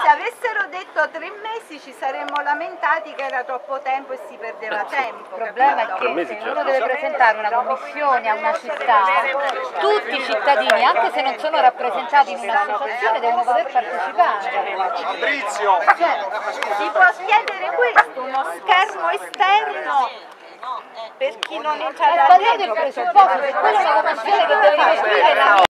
se avessero detto 3 mesi ci saremmo lamentati che era troppo tempo e si perdeva tempo. Il problema è che se uno deve presentare una commissione a una città, tutti i cittadini, anche se non sono rappresentati in un'associazione, devono poter partecipare. Fabrizio! Si può chiedere questo, uno schermo esterno per chi non entra È sbagliato il presupposto, se quella è una commissione che deve costruire la